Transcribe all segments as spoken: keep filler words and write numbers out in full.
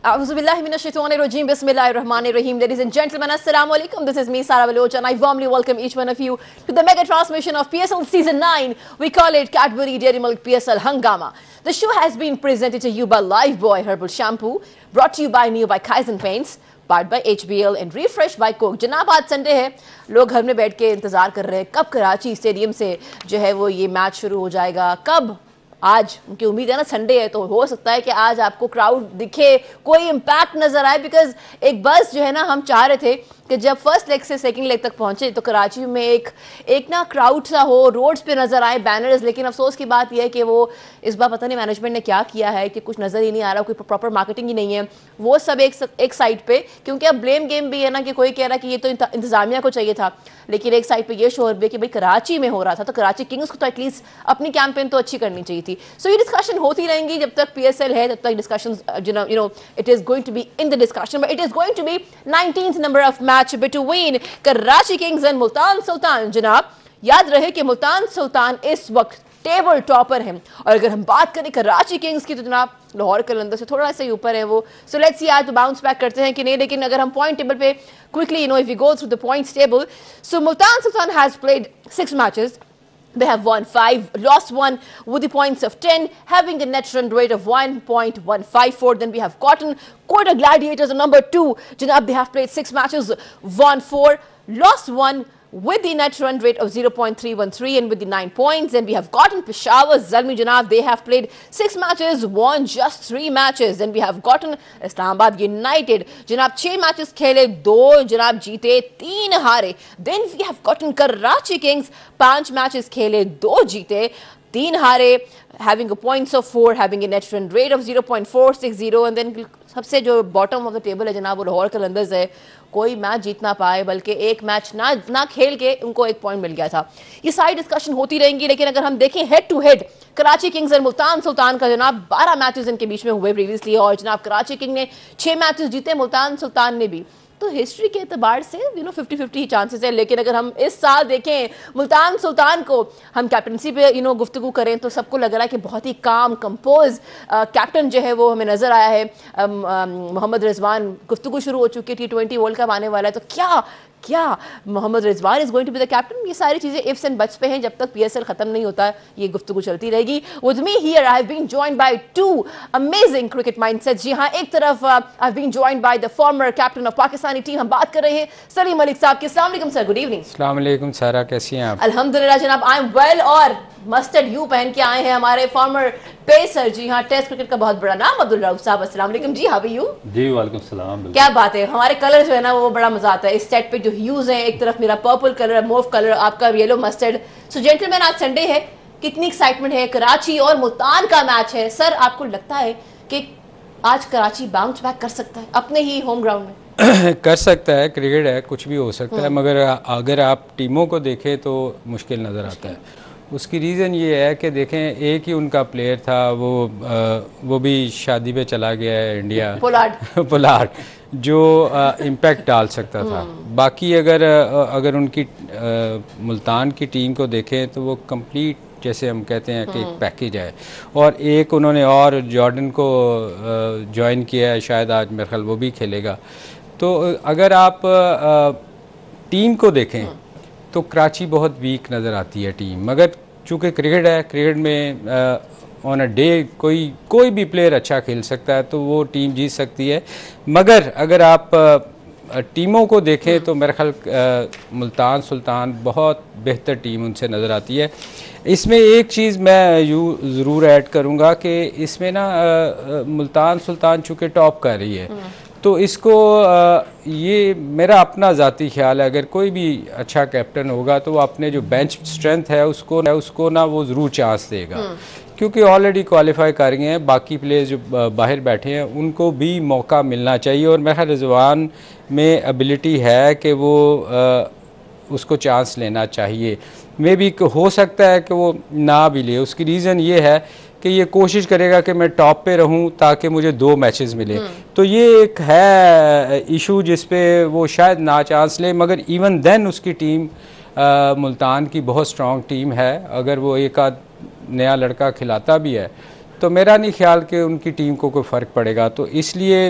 Auzubillahiminashaitanirrajim. Bismillahirrahmanirrahim. Ladies and gentlemen, Assalamu alaikum. This is me, Sara Baloch, and I warmly welcome each one of you to the mega transmission of P S L Season nine. We call it Cadbury Dairy Milk P S L Hangama. The show has been presented to you by Lifebuoy Herbal Shampoo, brought to you by Neo by Kaizen Paints, part by H B L and refresh by Coke. जनाब आज Sunday है, लोग घर में बैठ के इंतजार कर रहे हैं कब कराची स्टेडियम से जो है वो ये मैच शुरू हो जाएगा, कब आज उनकी उम्मीद है ना संडे है तो हो सकता है कि आज आपको क्राउड दिखे, कोई इम्पैक्ट नजर आए। बिकॉज एक बस जो है ना हम चाह रहे थे कि जब फर्स्ट लेग से सेकंड लेग तक पहुंचे तो कराची में एक एक ना क्राउड सा हो, रोड्स पे नजर आए बैनर्स। लेकिन अफसोस की बात यह है कि वो इस बार पता नहीं मैनेजमेंट ने क्या किया है कि कुछ नजर ही नहीं आ रहा, कोई प्रॉपर मार्केटिंग ही नहीं है। वो सब एक एक साइड पे, क्योंकि अब ब्लेम गेम भी है ना कि कोई कह रहा है कि ये तो इंतजामिया को चाहिए था, लेकिन एक साइड पे ये शोर भी कि भाई कराची में हो रहा था तो कराची किंग्स को तो एटलीस्ट अपनी कैंपेन तो अच्छी करनी चाहिए थी। सो ये डिस्कशन होती रहेंगी जब तक पीएसएल है, तब तक discussion you know you know it is going to be in the discussion, but it is going to be nineteenth number of match between Karachi Kings and Multan Sultan. जनाब याद रहे कि मुल्तान सुल्तान इस वक्त टेबल टॉपर है, और अगर हम बात करें कराची किंग्स की तो जनाब लाहौर कलंदर से थोड़ा सा ही ऊपर है वो। सो लेट्स सी आज तो बाउंस बैक करते हैं कि नहीं। लेकिन अगर हम पॉइंट टेबल पे quickly you know if we go through the points table, so Multan Sultan has played six matches. They have won five, lost one with the points of ten, having a net run rate of one point one five four. Then we have Cotton Quota Gladiators on number two. Janab, they have played six matches, won four, lost one with the net run rate of zero point three one three and with the nine points. Then we have gotten Peshawar Zalmi. Janab, they have played six matches, won just three matches. Then we have gotten Islamabad United. Janab, छह matches खेले, दो जनाब जीते, तीन हारे. Then we have gotten Karachi Kings, पांच matches खेले, दो जीते, तीन हारे, having a points of four, having a net run rate of zero point four six zero. And then सबसे जो बॉटम ऑफ द टेबल है जनाब वो लाहौर कलंदर्स है, कोई मैच जीत ना पाए, बल्कि एक मैच ना ना खेल के उनको एक पॉइंट मिल गया था। ये सारी डिस्कशन होती रहेंगी, लेकिन अगर हम देखें head to head Karachi Kings और मुल्तान सुल्तान का, जनाब बारह मैचेस इनके बीच में हुए प्रीवियसली, और जनाब कराची किंग ने छह मैचेस जीते, मुल्तान सुल्तान ने भी। तो हिस्ट्री के एतबार से यू नो फिफ्टी फिफ्टी ही चांसेस है। लेकिन अगर हम इस साल देखें मुल्तान सुल्तान को, हम कैप्टनसी पे यू नो गुफ्तगू करें तो सबको लग रहा है कि बहुत ही काम कंपोज कैप्टन जो है वो हमें नजर आया है। मोहम्मद रिजवान, गुफ्तगू शुरू हो चुकी है, टी ट्वेंटी वर्ल्ड कप आने वाला है, तो क्या क्या Mohammad Rizwan is going to be the captain? ये सारी चीजें इफ्स एंड बट्स पे हैं, जब तक पीएसएल खत्म नहीं होता ये गुफ्तगू चलती रहेगी। With me here I have been joined by two amazing cricket mindsets. जी हाँ, एक तरफ I have been joined by the former captain of Pakistani team, हम बात कर रहे हैं सलीम मलिक साहब की। अस्सलाम वालेकुम सर, गुड इवनिंग। अस्सलाम वालेकुम सारा, कैसी हैं आप? अल्हम्दुलिल्लाह जनाब, आई एम वेल। और मस्टर्ड यू पहन के आए हैं हमारे फॉर्मर पेसर, जी हाँ, टेस्ट क्रिकेट का बहुत बड़ा नाम, अब्दुल रऊफ साहब। अस्सलाम वालेकुम जी, हाउ आर यू? जी वालेकुम सलाम। क्या बात है, हमारे कलर जो है ना वो बड़ा मजा आता है। इस सेट पे जो ह्यूज हैं, एक तरफ मेरा पर्पल कलर, मूव कलर, आपका येलो मस्टर्ड। सो जेंटलमैन, आज संडे है, कितनी एक्साइटमेंट है, कराची और मुल्तान का मैच है। सर आपको लगता है कि आज कराची बाउंस बैक कर सकता है अपने ही होम ग्राउंड में? कर सकता है, क्रिकेट है, कुछ भी हो सकता है, मगर अगर आप टीमों को देखें तो मुश्किल नज़र आता है। उसकी रीज़न ये है कि देखें, एक ही उनका प्लेयर था, वो आ, वो भी शादी पे चला गया है इंडिया, पोलार्ड पोलार्ड जो इम्पैक्ट डाल सकता था। बाकी अगर अगर उनकी आ, मुल्तान की टीम को देखें तो वो कंप्लीट, जैसे हम कहते हैं कि एक पैकेज है। और एक उन्होंने और जॉर्डन को ज्वाइन किया है, शायद आज मेरे ख्याल वो भी खेलेगा। तो अगर आप आ, टीम को देखें तो कराची बहुत वीक नज़र आती है टीम, मगर चूँकि क्रिकेट है, क्रिकेट में ऑन अ डे कोई कोई भी प्लेयर अच्छा खेल सकता है, तो वो टीम जीत सकती है। मगर अगर आप आ, टीमों को देखें तो मेरे ख्याल मुल्तान सुल्तान बहुत बेहतर टीम उनसे नज़र आती है। इसमें एक चीज़ मैं यूँ ज़रूर ऐड करूँगा कि इसमें ना मुल्तान सुल्तान चूँकि टॉप कर रही है, तो इसको आ, ये मेरा अपना ज़ाती ख्याल है, अगर कोई भी अच्छा कैप्टन होगा तो वो अपने जो बेंच स्ट्रेंथ है उसको उसको ना वो ज़रूर चांस देगा, क्योंकि ऑलरेडी क्वालिफाई कर गए हैं। बाकी प्लेयर्स जो बाहर बैठे हैं उनको भी मौका मिलना चाहिए, और मेरा रिजवान में एबिलिटी है कि वो आ, उसको चांस लेना चाहिए। मे भी हो सकता है कि वो ना भी ले, उसकी रीज़न ये है कि ये कोशिश करेगा कि मैं टॉप पे रहूं ताकि मुझे दो मैचेस मिले। तो ये एक है इशू जिस पे वो शायद ना चांस ले, मगर इवन देन उसकी टीम आ, मुल्तान की बहुत स्ट्रॉन्ग टीम है। अगर वो एक आध नया लड़का खिलाता भी है तो मेरा नहीं ख्याल कि उनकी टीम को कोई फ़र्क पड़ेगा। तो इसलिए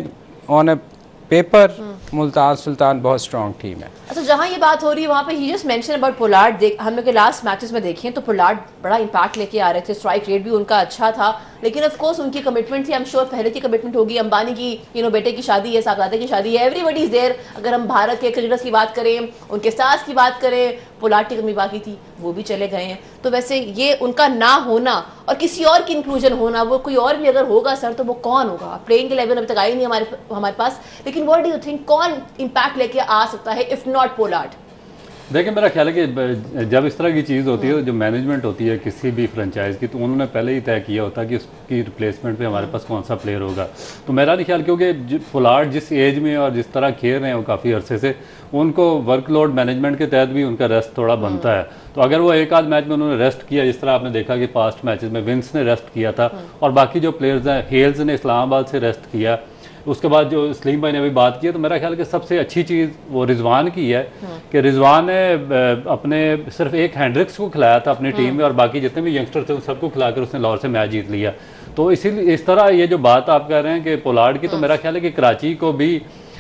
on a paper Multan Sultan बहुत स्ट्रॉन्ग टीम है। अच्छा, जहाँ ये बात हो रही है वहाँ पे ही जस्ट मेंशन अबाउट पोलार्ड, देख हम लोग के लास्ट मैचेस में देखें तो पोलार्ड बड़ा इंपैक्ट लेके आ रहे थे, स्ट्राइक रेट भी उनका अच्छा था, लेकिन ऑफ कोर्स उनकी कमिटमेंट थी, आई एम श्योर पहले की कमिटमेंट होगी, अंबानी की यू नो बेटे की शादी है, साहबजादे की शादी है, एवरीबडी इज देयर। अगर हम भारत के क्रिकेटर्स की बात करें, उनके सास की बात करें, पोलार्ड की कमी बाकी थी, वो भी चले गए हैं। तो वैसे ये उनका ना होना और किसी और की इंक्लूजन होना, वो कोई और भी अगर होगा सर तो वो कौन होगा? प्लेइंग के लेवल अभी तक आई नहीं हमारे हमारे पास, लेकिन व्हाट डू यू थिंक कौन इंपैक्ट लेके आ सकता है इफ नॉट पोलार्ड? देखिए, मेरा ख्याल है कि जब इस तरह की चीज़ होती है, जो मैनेजमेंट होती है किसी भी फ्रेंचाइज की, तो उन्होंने पहले ही तय किया होता है कि उसकी रिप्लेसमेंट पे हमारे पास कौन सा प्लेयर होगा। तो मेरा नहीं ख्याल, क्योंकि पोलार्ड जिस एज में और जिस तरह खेल रहे हैं वो काफ़ी अरसे से, उनको वर्कलोड मैनेजमेंट के तहत भी उनका रेस्ट थोड़ा बनता है। तो अगर वो एक आध मैच में उन्होंने रेस्ट किया, जिस तरह आपने देखा कि पास्ट मैचेस में विंस ने रेस्ट किया था और बाकी जो प्लेयर्स हैं, हेल्स ने इस्लामाबाद से रेस्ट किया, उसके बाद जो सलीम भाई ने अभी बात की है, तो मेरा ख्याल कि सबसे अच्छी चीज़ वो रिजवान की है कि रिजवान ने अपने सिर्फ एक हैंड्रिक्स को खिलाया था अपनी टीम में और बाकी जितने भी यंगस्टर थे उन सबको खिलाकर उसने लाहौर से मैच जीत लिया। तो इसीलिए इस तरह ये जो बात आप कह रहे हैं कि पोलार्ड की, तो मेरा ख्याल है कि कराची को भी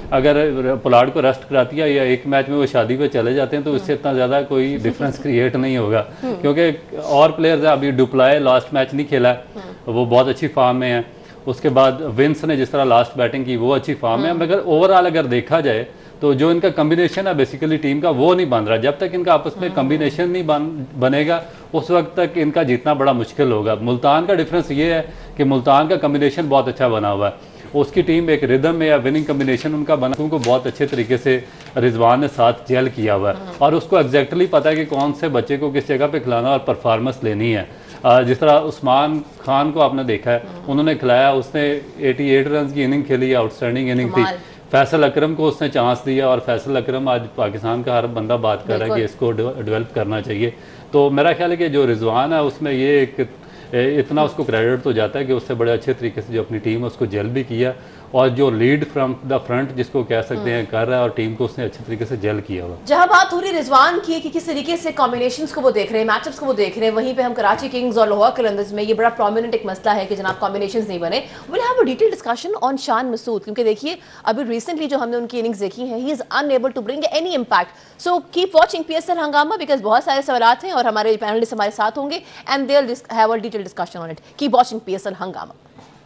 अगर पोलार्ड को रेस्ट कराती है या एक मैच में वो शादी पे चले जाते हैं तो इससे इतना ज़्यादा कोई डिफरेंस क्रिएट नहीं होगा, क्योंकि और प्लेयर्स हैं। अभी डुप्लाए लास्ट मैच नहीं खेला, वो बहुत अच्छी फॉर्म में है। उसके बाद विंस ने जिस तरह लास्ट बैटिंग की वो अच्छी फॉर्म है, मगर ओवरऑल अगर देखा जाए तो जो इनका कम्बिनेशन है बेसिकली टीम का, वो नहीं बन रहा। जब तक इनका आपस में कम्बिनेशन नहीं बन बनेगा उस वक्त तक इनका जीतना बड़ा मुश्किल होगा। मुल्तान का डिफरेंस ये है कि मुल्तान का कम्बिनेशन बहुत अच्छा बना हुआ है, उसकी टीम एक रिदम में या विनिंग कम्बिनेशन उनका बना, उनको बहुत अच्छे तरीके से रिजवान ने साथ जेल किया हुआ है और उसको एग्जैक्टली पता है कि कौन से बच्चे को किस जगह पे खिलाना और परफॉर्मेंस लेनी है। जिस तरह उस्मान खान को आपने देखा है, उन्होंने खिलाया, उसने अठासी रन की इनिंग खेली, आउटस्टैंडिंग इनिंग थी। फैसल अकरम को उसने चांस दिया और फैसल अकरम आज पाकिस्तान का हर बंदा बात कर रहा है कि इसको डेवलप करना चाहिए। तो मेरा ख्याल है कि जो रिजवान है उसमें ये एक इतना उसको क्रेडिट तो जाता है कि उससे बड़े अच्छे तरीके से जो अपनी टीम है उसको जेल भी किया और जो लीड फ्रॉम द फ्रंट जिसको कह सकते हैं कर रहा है और टीम को उसने अच्छे तरीके से जेल किया हुआ। जहां बात हो रही रिजवान की कि किस तरीके से कॉम्बिनेशंस को वो देख रहे हैं, मैचअप्स को वो देख रहे हैं, वहीं पे हम कराची किंग्स और लाहौर कलंदर्स में ये बड़ा प्रोमिनेंट एक मसला है कि जनाब कॉम्बिनेशंस नहीं बने। Will have a detail discussion on Shan Masood, क्योंकि देखिए अभी रिसेंटली जो हमने उनकी इनिंग्स देखी है, he is unable to bring any impact. So keep watching PSL Hungama because बहुत सारे सवाल हैं और हमारे पैनलिस्ट हमारे साथ होंगे and they will have a detail discussion on it. Keep watching PSL Hungama.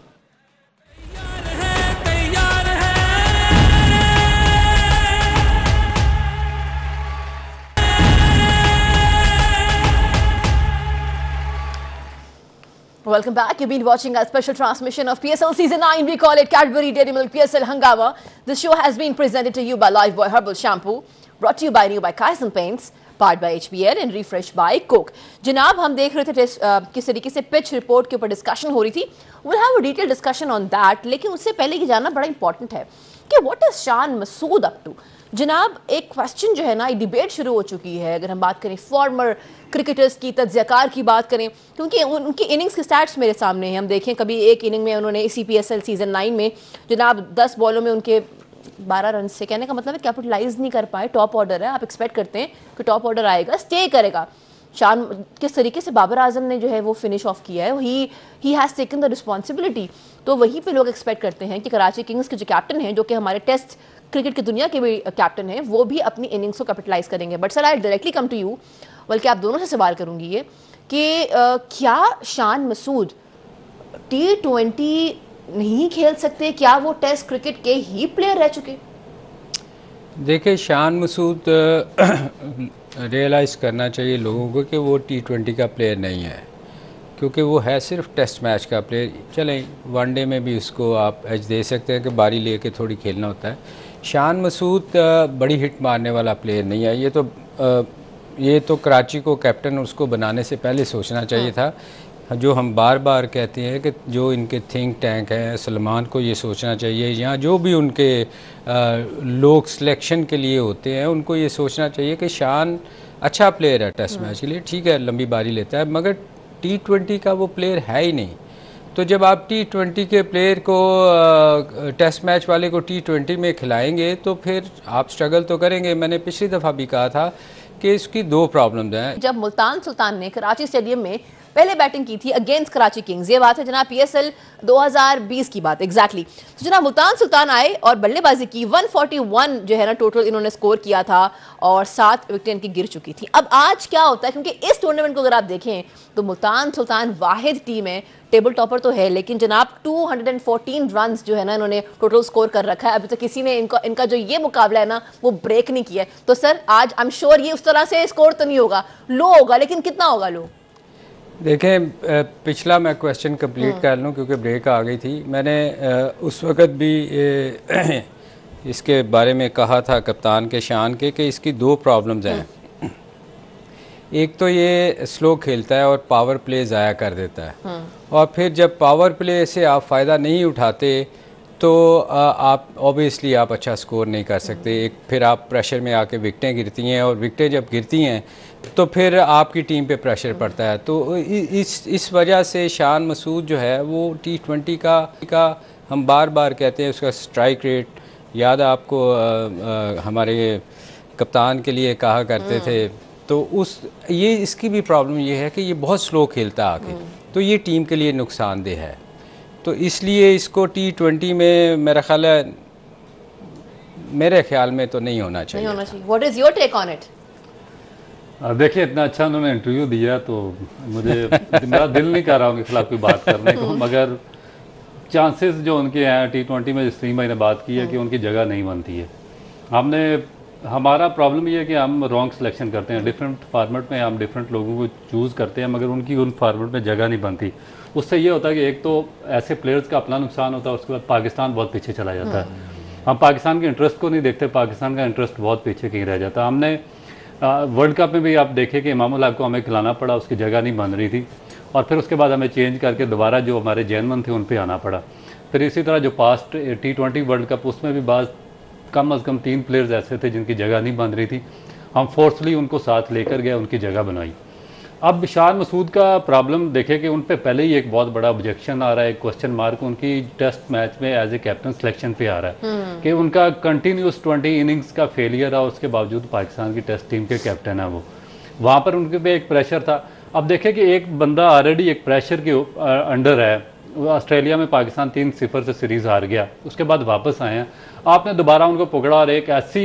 Welcome back. You've been watching our special transmission of P S L Season nine. We call it Cadbury Dairy Milk P S L Hangama. This show has been presented to you by Lifebuoy Herbal Shampoo, brought to you by New by Kaizen Paints, powered by H B L and refreshed by Coke. जनाब हम देख रहे थे uh, किस तरीके से pitch report के ऊपर डिस्कशन हो रही थी। We'll have a detailed discussion on that. लेकिन उससे पहले ये जानना बड़ा इंपॉर्टेंट है कि what is Shan Masood up to. जनाब एक क्वेश्चन जो है ना, एक डिबेट शुरू हो चुकी है। अगर हम बात करें फॉर्मर क्रिकेटर्स की, तज्ज़ियाकार की बात करें, क्योंकि उन, उनकी इनिंग्स के स्टैट्स मेरे सामने हैं। हम देखें कभी एक इनिंग में उन्होंने इसी पीएसएल सीजन नाइन में जनाब दस बॉलों में उनके बारह रन से, कहने का मतलब है कैपिटलाइज नहीं कर पाए। टॉप ऑर्डर है, आप एक्सपेक्ट करते हैं कि टॉप ऑर्डर आएगा, स्टे करेगा। शान किस तरीके से बाबर आजम ने जो है वो फिनिश ऑफ किया है, he he has taken the responsibility. तो वहीं पे लोग एक्सपेक्ट करते हैं कि कराची किंग्स के जो कैप्टन हैं, जो कि हमारे टेस्ट क्रिकेट की दुनिया के भी कैप्टन हैं, वो भी अपनी इनिंग्स को कैपिटलाइज करेंगे। But sir I directly come to you, बल्कि आप दोनों से सवाल करूंगी ये कि uh, क्या शान मसूद टी ट्वेंटी नहीं खेल सकते? क्या वो टेस्ट क्रिकेट के ही प्लेयर रह चुके? देखिए, शान मसूद रियलाइज़ करना चाहिए लोगों को कि वो टी ट्वेंटी का प्लेयर नहीं है, क्योंकि वो है सिर्फ टेस्ट मैच का प्लेयर। चलें, वनडे में भी उसको आप एज दे सकते हैं कि बारी लेके थोड़ी खेलना होता है। शान मसूद बड़ी हिट मारने वाला प्लेयर नहीं है। ये तो ये तो कराची को कैप्टन उसको बनाने से पहले सोचना चाहिए था। जो हम बार बार कहते हैं कि जो इनके थिंक टैंक हैं, सलमान को ये सोचना चाहिए, या जो भी उनके आ, लोग सिलेक्शन के लिए होते हैं, उनको ये सोचना चाहिए कि शान अच्छा प्लेयर है टेस्ट मैच के लिए, ठीक है लंबी बारी लेता है, मगर टी ट्वेंटी का वो प्लेयर है ही नहीं। तो जब आप टी ट्वेंटी के प्लेयर को आ, टेस्ट मैच वाले को टी ट्वेंटी में खिलाएंगे तो फिर आप स्ट्रगल तो करेंगे। मैंने पिछली दफ़ा भी कहा था कि इसकी दो प्रॉब्लम्स हैं। जब मुल्तान सुल्तान ने कराची स्टेडियम में पहले बैटिंग की थी अगेंस्ट कराची किंग्स, ये बात है जनाब पीएसएल दो हज़ार बीस की बात एग्जैक्टली exactly. तो जनाब मुल्तान सुल्तान आए और बल्लेबाजी की, एक सौ इकतालीस जो है ना टोटल इन्होंने स्कोर किया था और सात विकेटें इनकी गिर चुकी थी। अब आज क्या होता है, क्योंकि इस टूर्नामेंट को अगर आप देखें तो मुल्तान सुल्तान वाहिद टीम है, टेबल टॉपर तो है, लेकिन जनाब दो सौ चौदह रन्स जो है ना इन्होंने टोटल स्कोर कर रखा है। अभी तक किसी ने इनका इनका जो ये मुकाबला है ना वो ब्रेक नहीं किया है। तो सर आज आई एम श्योर ये उस तरह से स्कोर तो नहीं होगा, लो होगा, लेकिन कितना होगा लो? देखें, पिछला मैं क्वेश्चन कंप्लीट कर लूँ क्योंकि ब्रेक आ गई थी। मैंने उस वक़्त भी इसके बारे में कहा था कप्तान के शान के कि इसकी दो प्रॉब्लम्स हैं। एक तो ये स्लो खेलता है और पावर प्ले ज़ाया कर देता है, और फिर जब पावर प्ले से आप फ़ायदा नहीं उठाते तो आप ऑब्वियसली आप अच्छा स्कोर नहीं कर सकते। एक फिर आप प्रेशर में आके विकटें गिरती हैं, और विकटें जब गिरती हैं तो फिर आपकी टीम पे प्रेशर पड़ता है। तो इस इस वजह से शान मसूद जो है वो टी ट्वेंटी का का हम बार बार कहते हैं उसका स्ट्राइक रेट, याद आपको आ, आ, हमारे कप्तान के लिए कहा करते थे, तो उस ये इसकी भी प्रॉब्लम ये है कि ये बहुत स्लो खेलता है आके, तो ये टीम के लिए नुकसानदेह है। तो इसलिए इसको टी ट्वेंटी में मेरा ख्याल है मेरे ख्याल में तो नहीं होना चाहिए। नहीं होना चाहिए। What is your take on it? देखिए, इतना अच्छा उन्होंने इंटरव्यू दिया तो मुझे मेरा दिल नहीं कर रहा उनके खिलाफ कोई बात करने को, मगर चांसेस जो उनके हैं टी ट्वेंटी में, जिस भाई ने बात की है कि उनकी जगह नहीं बनती है। हमने हमारा प्रॉब्लम ये है कि हम रॉन्ग सिलेक्शन करते हैं, डिफरेंट फार्मेट में हम डिफरेंट लोगों को चूज़ करते हैं, मगर उनकी उन फार्मेट में जगह नहीं बनती। उससे ये होता है कि एक तो ऐसे प्लेयर्स का अपना नुकसान होता है, उसके बाद पाकिस्तान बहुत पीछे चला जाता है। हम पाकिस्तान के इंटरेस्ट को नहीं देखते, पाकिस्तान का इंटरेस्ट बहुत पीछे कहीं रह जाता है। हमने वर्ल्ड कप में भी आप देखें कि इमामुल हक को हमें खिलाना पड़ा, उसकी जगह नहीं बन रही थी, और फिर उसके बाद हमें चेंज करके दोबारा जो हमारे जैनमन थे उन पर आना पड़ा। फिर इसी तरह जो past T twenty world cup, उसमें भी बाज़ कम अज़ कम तीन प्लेयर्स ऐसे थे जिनकी जगह नहीं बन रही थी, हम फोर्सली उनको साथ लेकर गए, उनकी जगह बनाई। अब शान मसूद का प्रॉब्लम देखें कि उन पे पहले ही एक बहुत बड़ा ऑब्जेक्शन आ रहा है, क्वेश्चन मार्क उनकी टेस्ट मैच में एज ए कैप्टन सिलेक्शन पे आ रहा है कि उनका कंटिन्यूस ट्वेंटी इनिंग्स का फेलियर है, उसके बावजूद पाकिस्तान की टेस्ट टीम के कैप्टन है वो, वहाँ पर उनके पे एक प्रेशर था। अब देखें कि एक बंदा ऑलरेडी एक प्रेशर के अंडर है, ऑस्ट्रेलिया में पाकिस्तान तीन सिफर से सीरीज़ हार गया, उसके बाद वापस आए हैं, आपने दोबारा उनको पकड़ा और एक ऐसी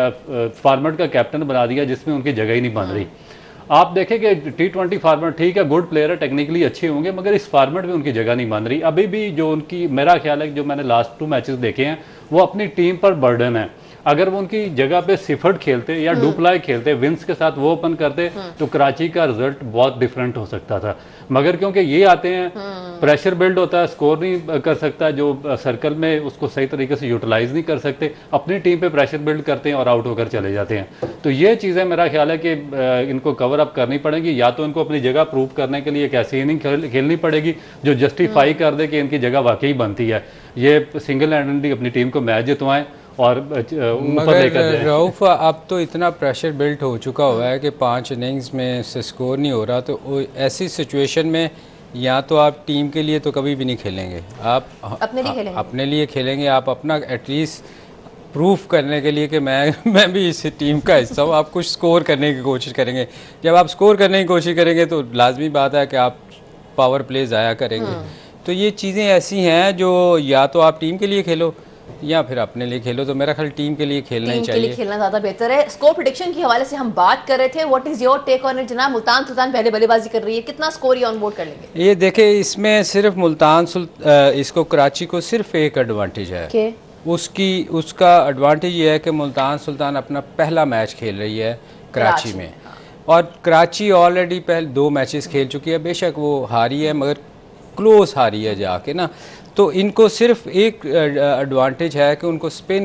फॉर्मेट का कैप्टन बना दिया जिसमें उनकी जगह ही नहीं बन रही। आप देखें कि टी ट्वेंटी फार्मेट ठीक है, गुड प्लेयर है, टेक्निकली अच्छे होंगे, मगर इस फार्मेट में उनकी जगह नहीं बन रही। अभी भी जो उनकी, मेरा ख्याल है कि जो मैंने लास्ट टू मैचेस देखे हैं वो अपनी टीम पर बर्डन है। अगर वो उनकी जगह पे सिफर्ट खेलते या डुप्लाई खेलते, विंस के साथ वो ओपन करते, तो कराची का रिजल्ट बहुत डिफरेंट हो सकता था। मगर क्योंकि ये आते हैं, प्रेशर बिल्ड होता है, स्कोर नहीं कर सकता, जो सर्कल में उसको सही तरीके से यूटिलाइज नहीं कर सकते, अपनी टीम पे प्रेशर बिल्ड करते हैं और आउट होकर चले जाते हैं। तो ये चीज़ें मेरा ख्याल है कि इनको कवर अप करनी पड़ेगी, या तो इनको अपनी जगह प्रूव करने के लिए एक ऐसी इनिंग खेलनी पड़ेगी जो जस्टिफाई कर दे कि इनकी जगह वाकई बनती है। ये सिंगल हैंडेडली अपनी टीम को मैच जितवाएं और ऊपर लेकर जाए। रऊफ, अब तो इतना प्रेशर बिल्ट हो चुका हुआ है कि पांच इनिंग्स में से स्कोर नहीं हो रहा, तो ऐसी सिचुएशन में या तो आप टीम के लिए तो कभी भी नहीं खेलेंगे, आप अपने लिए खेलेंगे, अपने लिए खेलेंगे आप अपना एटलीस्ट प्रूफ करने के लिए कि मैं मैं भी इस टीम का हिस्सा हूँ, आप कुछ स्कोर करने की कोशिश करेंगे। जब आप स्कोर करने की कोशिश करेंगे तो लाजमी बात है कि आप पावर प्ले ज़ाया करेंगे। तो ये चीज़ें ऐसी हैं जो या तो आप टीम के लिए खेलो या फिर अपने लिए खेलो, तो मेरा ख्याल टीम के लिए खेलना ही चाहिए, टीम के लिए खेलना ज़्यादा बेहतर है। स्कोर प्रेडिक्शन के हवाले से हम बात कर रहे थे, what is your take on it जनाब? मुल्तान सुल्तान पहले बल्लेबाजी कर रही है, कितना स्कोर ये ऑन बोर्ड कर लेंगे? ये देखे, इसमें सिर्फ मुल्तान सुल्तान, इसको कराची को सिर्फ एक एडवांटेज है okay. उसकी उसका एडवांटेज ये है कि मुल्तान सुल्तान अपना पहला मैच खेल रही है कराची में, और कराची ऑलरेडी पहले दो मैचेस खेल चुकी है, बेशक वो हारी है मगर क्लोज हारी है जाके ना। तो इनको सिर्फ एक एडवांटेज है कि उनको स्पिन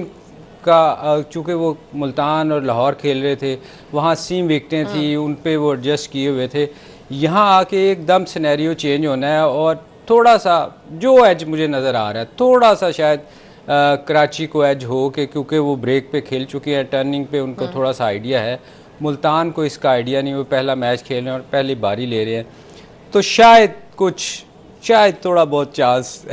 का, चूँकि वो मुल्तान और लाहौर खेल रहे थे, वहाँ सीम विकटें थी, उन पे वो एडजस्ट किए हुए थे। यहाँ आके एकदम सिनेरियो चेंज होना है, और थोड़ा सा जो एज मुझे नज़र आ रहा है, थोड़ा सा शायद आ, कराची को एज हो के, क्योंकि वो ब्रेक पे खेल चुके हैं, टर्निंग पे उनको थोड़ा सा आइडिया है। मुल्तान को इसका आइडिया नहीं, वो पहला मैच खेल रहे हैं और पहली बारी ले रहे हैं, तो शायद कुछ शायद थोड़ा बहुत चांस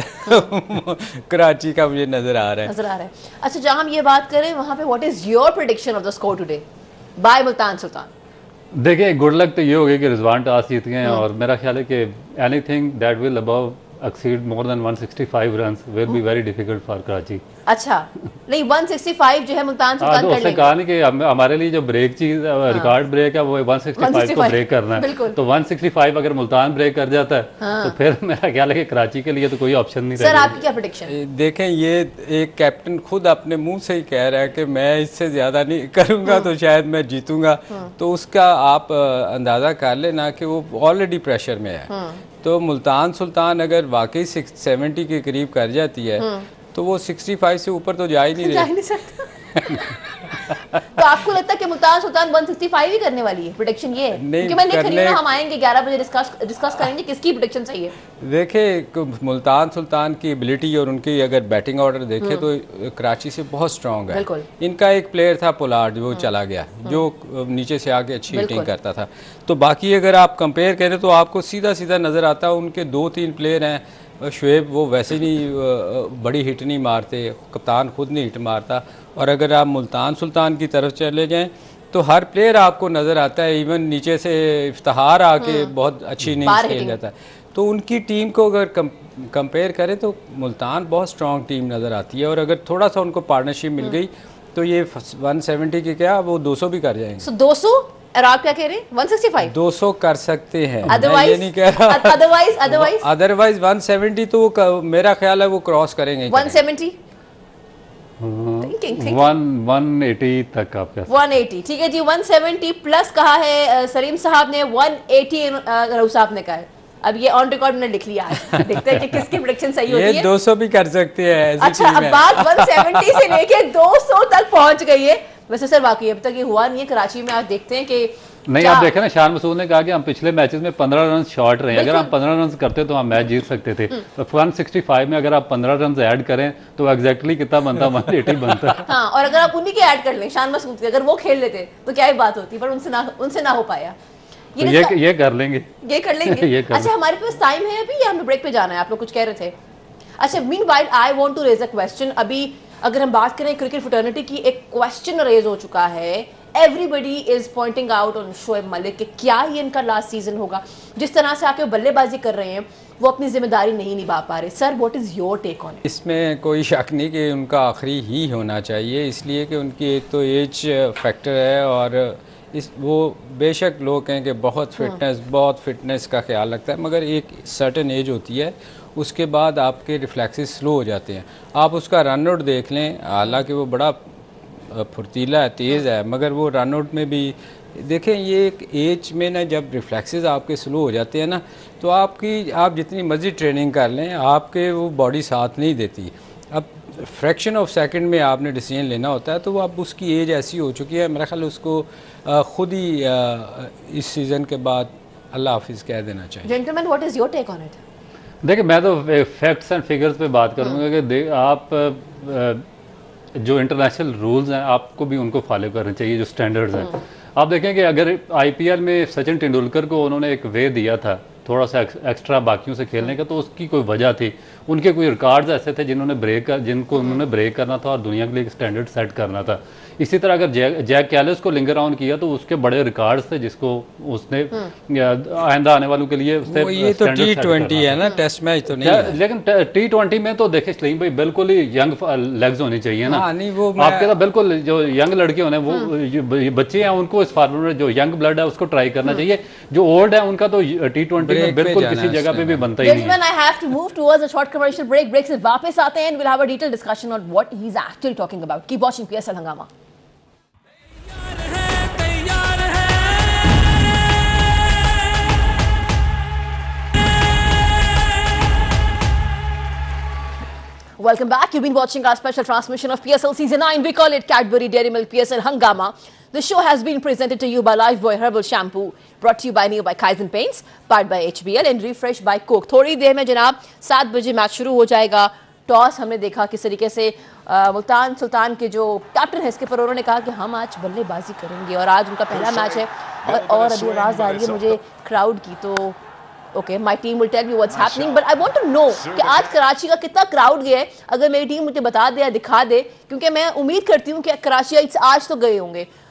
कराची का मुझे नजर आ रहा है नजर आ रहा है अच्छा, जहां हम ये बात करें वहां पे what is your prediction of the score today by Multan Sultan? देखिए गुड लक तो ये हो गई कि रिजवान टॉस जीत गए हैं, और मेरा ख्याल है कि anything that will above exceed more than one sixty five runs will be very difficult for Karachi. अच्छा, नहीं वन सिक्सटी फाइव जो है मुल्तान हाँ, सुल्तान तो कर उसने लेंगे। कहा नहीं कि हम- हमारे लिए जो ब्रेक चीज रिकॉर्ड ब्रेक है वो वन सिक्सटी फाइव को ब्रेक करना बिल्कुल। है, तो वन सिक्सटी फाइव अगर मुल्तान ब्रेक कर जाता है हाँ। तो फिर मेरा ख्याल है कि कराची के लिए तो कोई ऑप्शन नहीं सर रहेगा। आपकी क्या प्रेडिक्शन? देखें, ये एक कैप्टन खुद अपने मुंह से ही कह रहा है कि मैं इससे ज़्यादा नहीं करूंगा तो शायद मैं जीतूंगा, तो उसका आप अ, अंदाज़ा कर लेना कि वो ऑलरेडी प्रेशर में है। तो मुल्तान सुल्तान अगर वाकई सिक्स सेवेंटी के करीब कर जाती है तो वो सिक्सटी फाइव से ऊपर तो जा ही नहीं जा रही। ही नहीं सकता। तो आपको लगता है कि Multan Sultan one sixty five ही करने वाली है? प्रेडिक्शन ये है? नहीं, क्योंकि मैं नहीं करने- खरीदूंगा, हम आएंगे ग्यारह बजे डिस्कस डिस्कस करेंगे किसकी प्रेडिक्शन सही है। देखे मुल्तान सुल्तान की एबिलिटी और उनकी अगर बैटिंग ऑर्डर देखें तो कराची से बहुत स्ट्रांग है। बिल्कुल। इनका एक प्लेयर था पोलार्ड, वो चला गया, जो नीचे से आके अच्छी हिटिंग करता था। तो बाकी अगर आप कंपेयर करें तो आपको सीधा सीधा नज़र आता है उनके दो तीन प्लेयर हैं। शुएब वो वैसे नहीं बड़ी हिट नहीं मारते, कप्तान खुद नहीं हिट मारता। और अगर आप मुल्तान सुल्तान की तरफ चले जाएं तो हर प्लेयर आपको नज़र आता है, इवन नीचे से इफ्तिखार आके बहुत अच्छी इनिंग्स खेल जाता है। तो उनकी टीम को अगर कंपेयर करें तो मुल्तान बहुत स्ट्रॉन्ग टीम नज़र आती है, और अगर थोड़ा सा उनको पार्टनरशिप मिल गई तो ये वन सेवेंटी के क्या वो दो सौ भी कर जाएंगे। सो दो सौ और आप क्या कह रहे हैं? वन सिक्सटी फाइव दो सौ कर सकते हैं, मैं अदरवाइज ये नहीं कह रहा। Otherwise otherwise otherwise one seventy तो वो क- मेरा ख्याल है वो क्रॉस करेंगे। One seventy thinking one one eighty तक आप कह सकते वन एटी ठीक है जी। वन सेवेंटी प्लस कहा है अ, सलीम साहब ने, वन एटी रऊफ साहब ने कहा है। अब ये ऑन रिकॉर्ड मैंने लिख लिया है, देखते हैं कि किसकी प्रेडिक्शन सही होती ये है। दो सौ भी कर सकते हैं ऐसी अच्छा, टीम अब है। बात वन सेवेंटी से लेके दो सौ तक पहुंच गई है। वैसे सर वाकई अब तक ये हुआ नहीं है कराची में। आप देखते हैं कि नहीं, क्या- आप देखें ना, शान मसूद ने कहा कि हम पिछले मैचेस में पंद्रह रन शॉर्ट रहे हैं, अगर हम पंद्रह रन करते तो हम मैच जीत सकते थे। तो वन सिक्सटी फाइव में अगर आप पंद्रह रन ऐड करें तो एग्जैक्टली कितना बनता है? वन एटी बनता है। हाँ, और अगर आप उन्हीं के ऐड कर लें, शान मसूद के, अगर वो खेल लेते तो क्या ही बात होती, पर उनसे ना उनसे ना हो पाया। तो ये ये कर लेंगे, ये कर लेंगे। ये कर अच्छा, हमारे पास टाइम है अभी या हमें ब्रेक पे जाना है? आप लोग कुछ कह रहे थे। अच्छा, meanwhile I want to raise a question. अभी अगर हम बात करें क्रिकेट फ्रेटर्निटी की, एक क्वेश्चन रेज हो चुका है। Everybody is pointing out on Shoaib Malik कि क्या ये इनका लास्ट सीजन होगा। जिस तरह से आके बल्लेबाजी कर रहे हैं वो अपनी जिम्मेदारी नहीं निभा पा रहे। Sir, what is your take on it? इसमें कोई शक नहीं कि उनका आखिरी ही होना चाहिए, इसलिए कि उनकी एक तो एज फैक्टर है, और इस वो बेशक लोग कहें कि बहुत फिटनेस बहुत फिटनेस का ख्याल रखता है, मगर एक सर्टेन एज होती है, उसके बाद आपके रिफ्लेक्सेस स्लो हो जाते हैं। आप उसका रन आउट देख लें, हालांकि वो बड़ा फुर्तीला है, तेज़ है, मगर वो रन आउट में भी देखें, ये एक एज में ना जब रिफ्लेक्सेस आपके स्लो हो जाते हैं ना, तो आपकी आप जितनी मर्जी ट्रेनिंग कर लें आपके वो बॉडी साथ नहीं देती। अब फ्रैक्शन ऑफ सेकंड में आपने डिसीजन लेना होता है, तो वो अब उसकी एज ऐसी हो चुकी है, मेरा ख्याल उसको आ, खुद ही आ, इस सीज़न के बाद अल्लाह हाफिज़ कह देना चाहिए। Gentleman, what is your take on it? देखिए, मैं तो फैक्ट्स एंड फिगर्स पे बात करूंगा कि दे- आप अ, जो इंटरनेशनल रूल्स हैं आपको भी उनको फॉलो करने चाहिए, जो स्टैंडर्ड्स हैं। आप देखें कि अगर आईपीएल में सचिन तेंदुलकर को उन्होंने एक वे दिया था थोड़ा सा एक्स्ट्रा बाकियों से खेलने का, तो उसकी कोई वजह थी। उनके कोई रिकॉर्ड्स ऐसे थे जिन्होंने ब्रेक कर जिनको उन्होंने ब्रेक करना था और दुनिया के लिए एक स्टैंडर्ड सेट करना था। इसी तरह अगर जैक जैक कैलिस को लिंगर ऑन किया तो उसके बड़े रिकॉर्ड्स थे जिसको उसने आइंदा आने वालों के लिए उसने वो ये तो टी ट्वेंटी है ना, टेस्ट मैच तो नहीं है। लेकिन टी ट्वेंटी में तो देखे सलीम भाई बिल्कुल ही यंग लेग्स होनी चाहिए ना। हाँ, नहीं, वो आपके तो बिल्कुल जो यंग लड़के होने वो जो बच्चे हैं उनको इस फार्मूले में जो यंग ब्लड है उसको ट्राई करना चाहिए। जो ओल्ड है उनका तो टी ट्वेंटी में बिल्कुल किसी जगह पे भी बनता ही नहीं है। Gentlemen, I have to move towards a short commercial break. Break से वापस आते हैं and we'll have a detailed discussion on what he's actually talking about. Keep watching P S L Hangama. Welcome back. You've been watching our special transmission of P S L Season nine. We call it Cadbury Dairy Milk P S L Hangama. The show has been presented to you by Lifebuoy Herbal Shampoo, brought to you by Neo by Kaizen Paints, powered by H B L and refreshed by Coke. थोड़ी देर में जनाब सात बजे match शुरू हो जाएगा। Toss हमने देखा किस तरीके से आ, मुल्तान सुल्तान के जो कैप्टन है इसके पर उन्होंने कहा कि हम आज बल्लेबाजी करेंगे और आज उनका पहला मैच है। और, और अभी आवाज़ आ रही है मुझे क्राउड की, तो okay, my team will tell me what's happening, but I want to know कि आज कराची का कितना क्राउड गया है। अगर मेरी टीम मुझे बता दे या दिखा दे, क्योंकि मैं उम्मीद करती हूँ कि कराची आज तो गए होंगे।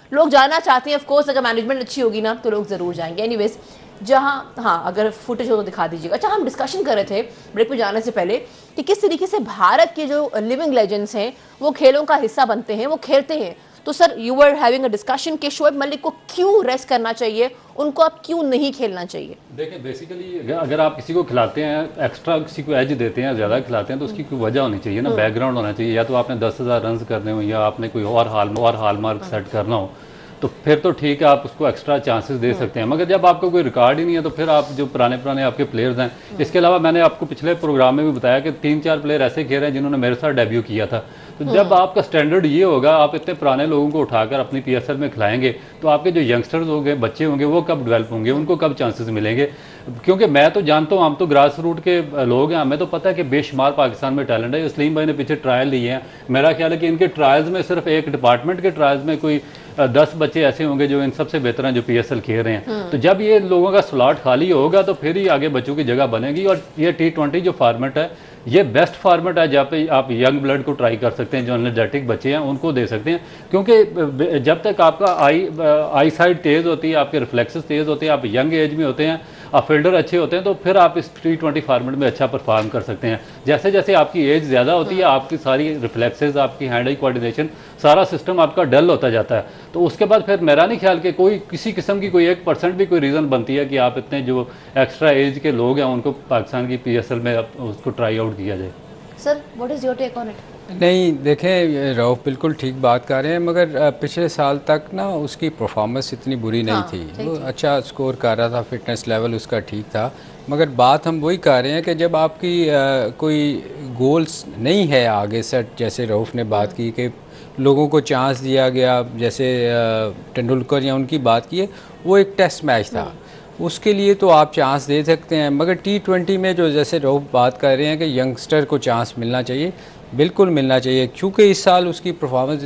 लोग जाना चाहते हैं। ऑफ कोर्स अगर मैनेजमेंट अच्छी होगी ना तो लोग ज़रूर जाएंगे। एनीवेज, जहाँ हाँ अगर फुटेज हो तो दिखा दीजिएगा। अच्छा, हम डिस्कशन कर रहे थे ब्रेक पे जाने से पहले कि किस तरीके से भारत के जो लिविंग लेजेंड्स हैं वो खेलों का हिस्सा बनते हैं, वो खेलते हैं। तो sir, you were having a discussion कि शोएब मलिक को क्यों रेस्ट करना चाहिए, उनको अब क्यों नहीं खेलना चाहिए? देखिए, बेसिकली अगर आप किसी को खिलाते हैं, एक्स्ट्रा किसी को एज देते हैं, ज़्यादा खिलाते हैं, तो उसकी कोई वजह होनी चाहिए ना, बैकग्राउंड होना चाहिए। या तो आपने दस हज़ार रन करने हो या आपने कोई और हाल और हाल मार्क सेट करना हो, तो फिर तो ठीक है, आप उसको एक्स्ट्रा चांसेस दे सकते हैं। मगर जब आपका कोई रिकॉर्ड ही नहीं है तो फिर आप जो पुराने पुराने आपके प्लेयर्स हैं, इसके अलावा मैंने आपको पिछले प्रोग्राम में भी बताया कि तीन चार प्लेयर ऐसे खेल रहे हैं जिन्होंने मेरे साथ डेब्यू किया था। तो जब आपका स्टैंडर्ड ये होगा, आप इतने पुराने लोगों को उठाकर अपनी पीएसएल में खिलाएंगे, तो आपके जो यंगस्टर्स होंगे, बच्चे होंगे, वो कब डेवलप होंगे, उनको कब चांसेस मिलेंगे? क्योंकि मैं तो जानता हूँ, हम तो ग्रास रूट के लोग हैं, हमें तो पता है कि बेशुमार पाकिस्तान में टैलेंट है। सलीम भाई ने पीछे ट्रायल लिए हैं, मेरा ख्याल है कि इनके ट्रायल्स में सिर्फ एक डिपार्टमेंट के ट्रायल्स में कोई दस बच्चे ऐसे होंगे जो इन सबसे बेहतर हैं, जो पीएसएल खेल रहे हैं। तो जब ये लोगों का स्लॉट खाली होगा तो फिर ही आगे बच्चों की जगह बनेगी। और ये टी ट्वेंटी जो फॉर्मेट है, ये बेस्ट फॉर्मेट है जहाँ पे आप यंग ब्लड को ट्राई कर सकते हैं, जो एनर्जेटिक बच्चे हैं उनको दे सकते हैं। क्योंकि जब तक आपका आई आई साइड तेज़ होती है, आपके रिफ्लेक्सेस तेज़ होते हैं, आप यंग एज में होते हैं, आप फील्डर अच्छे होते हैं, तो फिर आप इस टी ट्वेंटी फॉर्मेट में अच्छा परफॉर्म कर सकते हैं। जैसे जैसे आपकी एज ज़्यादा होती है, आपकी सारी रिफ्लेक्सेस, आपकी हैंड आई कोऑर्डिनेशन, सारा सिस्टम आपका डल होता जाता है। तो उसके बाद फिर मेरा नहीं ख्याल कि कोई किसी किस्म की कोई एक परसेंट भी कोई रीज़न बनती है कि आप इतने जो एक्स्ट्रा एज के लोग हैं उनको पाकिस्तान की पीएसएल में उसको ट्राई आउट किया जाए। Sir, what is your take on it? नहीं, देखें, रऊफ बिल्कुल ठीक बात कर रहे हैं, मगर पिछले साल तक ना उसकी परफॉर्मेंस इतनी बुरी नहीं हाँ, थी। वो अच्छा स्कोर कर रहा था, फिटनेस लेवल उसका ठीक था। मगर बात हम वही कर रहे हैं कि जब आपकी आ, कोई गोल्स नहीं है आगे सेट, जैसे रऊफ ने बात की कि लोगों को चांस दिया गया, जैसे तेंदुलकर या उनकी बात की है, वो एक टेस्ट मैच था, उसके लिए तो आप चांस दे सकते हैं। मगर टी ट्वेंटी में जो जैसे रऊफ बात कर रहे हैं कि यंगस्टर को चांस मिलना चाहिए, बिल्कुल मिलना चाहिए। क्योंकि इस साल उसकी परफॉर्मेंस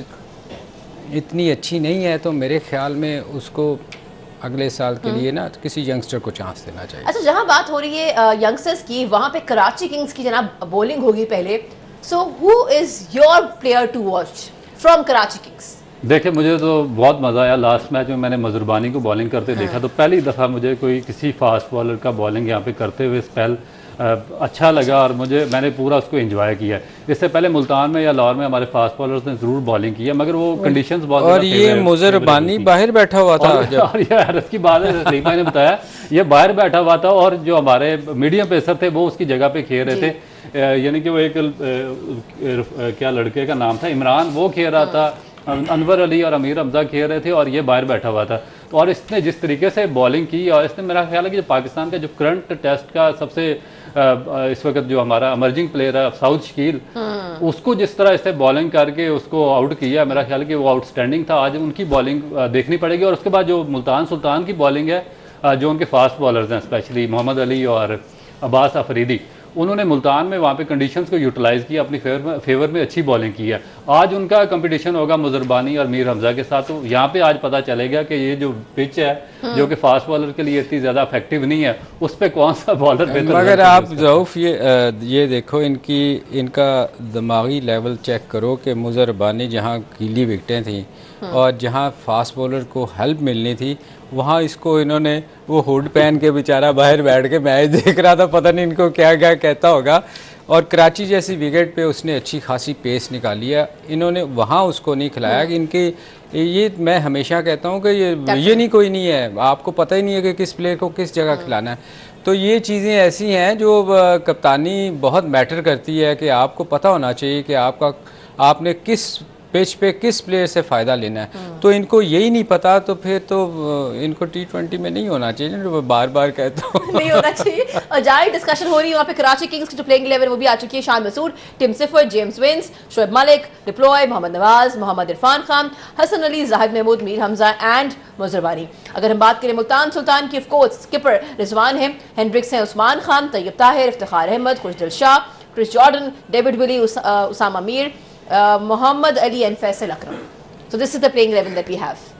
इतनी अच्छी नहीं है, तो मेरे ख्याल में उसको अगले साल के लिए ना किसी यंगस्टर को चांस देना चाहिए। अच्छा, जहां बात हो रही है यंगस्टर्स की, वहां पे कराची किंग्स की जनाब बॉलिंग होगी पहले। So who is your player to watch from Karachi Kings? देखिए, मुझे तो बहुत मज़ा आया। लास्ट मैच में मैंने मजरबानी को बॉलिंग करते हाँ। देखा, तो पहली दफ़ा मुझे कोई किसी फास्ट बॉलर का बॉलिंग यहाँ पे करते हुए स्पेल अच्छा लगा, और मुझे मैंने पूरा उसको एंजॉय किया। इससे पहले मुल्तान में या लाहौर में हमारे फास्ट बॉलर्स ने ज़रूर बॉलिंग की है, मगर वो कंडीशंस बहुत, और ये मुजरबानी बाहर बैठा हुआ था। और, और ये हैरत की बात है, सलीम भाई ने बताया, ये बाहर बैठा हुआ था, और जो हमारे मीडियम पेसर थे वो उसकी जगह पे खेल रहे थे। यानी कि वो एक क्या लड़के का नाम था, इमरान, वो खेल रहा था, अनवर अली और अमीर हमजा खेल रहे थे, और ये बाहर बैठा हुआ था। तो और इसने जिस तरीके से बॉलिंग की, और इसने, मेरा ख्याल है कि जो पाकिस्तान का जो करंट टेस्ट का सबसे इस वक्त जो हमारा अमर्जिंग प्लेयर है साउथ शकील, उसको जिस तरह इससे बॉलिंग करके उसको आउट किया, मेरा ख्याल है कि वो आउटस्टैंडिंग था। आज उनकी बॉलिंग देखनी पड़ेगी। और उसके बाद जो मुल्तान सुल्तान की बॉलिंग है, जो उनके फास्ट बॉलर्स हैं, स्पेशली मोहम्मद अली और अब्बास अफरीदी, उन्होंने मुल्तान में वहाँ पे कंडीशंस को यूटिलाइज़ किया, अपनी फेवर में फेवर में अच्छी बॉलिंग की है। आज उनका कंपटीशन होगा मुजरबानी और मीर हमजा के साथ। तो यहाँ पे आज पता चलेगा कि ये जो पिच है, जो कि फास्ट बॉलर के लिए इतनी ज़्यादा इफेक्टिव नहीं है, उस पर कौन सा बॉलर बेहतर। मगर आप रऊफ ये ये देखो, इनकी इनका दिमागी लेवल चेक करो कि मुजरबानी जहाँ गीली विकटें थी और जहाँ फास्ट बॉलर को हेल्प मिलनी थी, वहाँ इसको इन्होंने वो हुड पहन के बेचारा बाहर बैठ के मैच देख रहा था, पता नहीं इनको क्या क्या कहता होगा। और कराची जैसी विकेट पे उसने अच्छी खासी पेस निकाली है, इन्होंने वहाँ उसको नहीं खिलाया। कि इनके ये मैं हमेशा कहता हूँ कि ये ये नहीं कोई नहीं है, आपको पता ही नहीं है कि किस प्लेयर को किस जगह खिलाना है। तो ये चीज़ें ऐसी हैं जो कप्तानी बहुत मैटर करती है, कि आपको पता होना चाहिए कि आपका आपने किस पिच पे किस प्लेयर से फ़ायदा लेना है। तो इनको यही नहीं पता, तो फिर तो इनको टी ट्वेंटी में नहीं होना चाहिए, जो बार बार कहता हूँ नहीं होना चाहिए। और जारी डिस्कशन हो रही है वहाँ पे कराची किंग्स की जो प्लेइंग इलेवन वो भी आ चुकी है। Shan Masood, Tim Seifert, James Vince, Shoaib Malik, डिप्लॉय, मोहम्मद नवाज, मोहम्मद इरफान खान, हसन अली, जाहिद महमूद, मीर हमजा एंड मुजरबानी। अगर हम बात करें मुल्तान सुल्तान की, ऑफकोर्स स्किपर रिजवान है, हेंड्रिक्स हैं, Usman Khan, Tayyab Tahir, Iftikhar Ahmed, Khushdil Shah, Chris Jordan, David Willey, Usama Mir, Mohammad Ali and Faisal Akram. So this is the playing eleven that we have.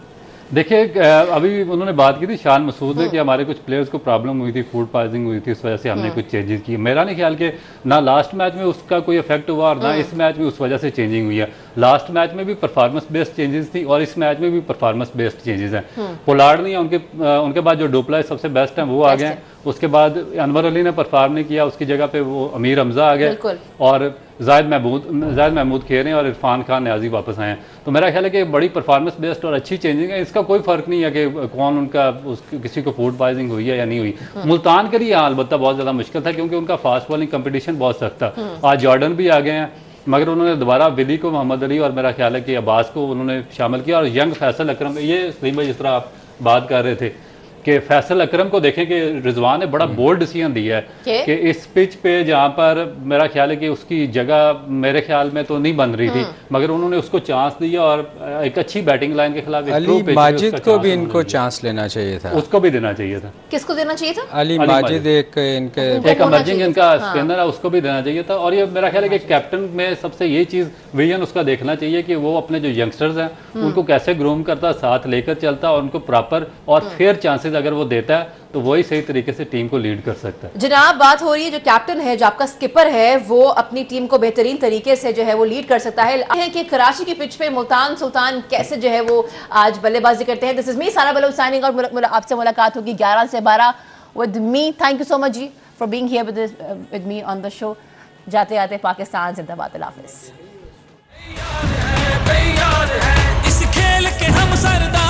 देखिए अभी उन्होंने बात की थी शान मसूद है कि हमारे कुछ प्लेयर्स को प्रॉब्लम हुई थी, फूड पॉइजनिंग हुई थी, इस वजह से हमने कुछ चेंजेस किए। मेरा नहीं ख्याल कि ना लास्ट मैच में उसका कोई इफेक्ट हुआ और ना इस मैच में उस वजह से चेंजिंग हुई है। लास्ट मैच में भी परफॉर्मेंस बेस्ड चेंजेस थी और इस मैच में भी परफॉर्मेंस बेस्ड चेंजेस हैं। पोलार्ड नहीं है, उनके उनके बाद जो डुप्ला सबसे बेस्ट हैं वो आ गए। उसके बाद अनवर अली ने परफॉर्म नहीं किया, उसकी जगह पे वो अमीर हमजा आ गए और जायद महमूद जायद महमूद खेल रहे हैं और इरफान खान न्याजी वापस आए हैं। तो मेरा ख्याल है कि बड़ी परफॉर्मेंस बेस्ड और अच्छी चेंजिंग है। इसका कोई फर्क नहीं है कि कौन उनका उस, किसी को फूड पॉइजनिंग हुई है या नहीं हुई। मुल्तान के लिए यहाँ अलबत्ता बहुत ज़्यादा मुश्किल था क्योंकि उनका फास्ट बॉलिंग कंपटीशन बहुत सख्त था। आज जॉर्डन भी आ गए हैं मगर उन्होंने दोबारा विली को, मोहम्मद अली और मेरा ख्याल है कि अब्बास को उन्होंने शामिल किया और यंग फैसल अकरम, ये सलीम भाई जिस तरह आप बात कर रहे थे कि फैसल अकरम को देखें कि रिजवान ने बड़ा बोल्ड डिसीजन दिया है कि इस पिच पे जहाँ पर मेरा ख्याल है कि उसकी जगह मेरे ख्याल में तो नहीं बन रही थी मगर उन्होंने उसको चांस दिया और एक अच्छी बैटिंग लाइन के खिलाफ अली माजिद को भी इनको चांस लेना चाहिए था, उसको भी देना चाहिए था। किसको देना चाहिए था? अली माजिद एक इनके एक इमर्जिंग इनका स्पिनर है, उसको भी देना चाहिए था। और ये मेरा ख्याल है कि कैप्टन में सबसे ये चीज़ विजन उसका देखना चाहिए कि वो अपने जो यंगस्टर्स हैं उनको कैसे ग्रूम करता, साथ लेकर चलता और उनको प्रॉपर और फेयर चांसेस अगर वो देता है तो वही सही तरीके से टीम को लीड कर सकता है। जनाब बात हो रही है जो कैप्टन है, जो आपका स्किपर है, वो अपनी टीम को बेहतरीन तरीके से जो है वो लीड कर सकता है कि कराची की पिच पे मुल्तान सुल्तान कैसे जो है वो आज बल्लेबाजी करते हैं। दिस इज मी सारा बलोच साइनिंग और आपसे मुलाकात होगी ग्यारह से बारह with me. Thank you so much जी for being here with with me on the show. जाते आते पाकिस्तान जिंदाबाद। हाफिज। इस खेल के हम सरदार